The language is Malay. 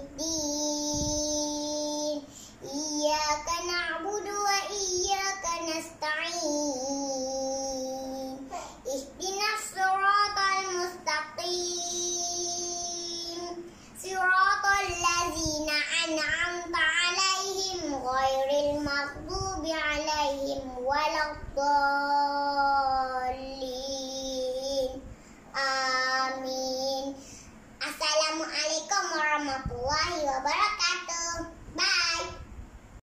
الدين إياك نعبد وإياك نستعين اهدنا الصراط المستقيم صراط الذين أنعمت عليهم غير المغضوب عليهم ولا الضالين آمين. Assalamualaikum warahmatullahi wabarakatuh.